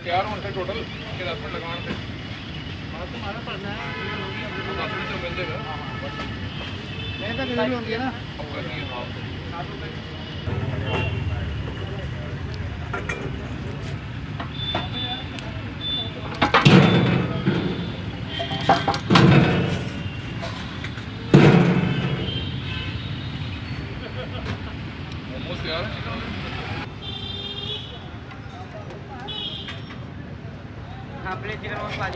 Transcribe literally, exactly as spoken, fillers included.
चार घंटे टोटल के दस मिनट लगाने थे। तुम्हारा पढ़ना है दस मिनट तो मिल जाएगा। मैं तो डिलीवरी होती है ना। मोमोज तैयार है। हाँ प्लेट चिकन और खा लीजिए।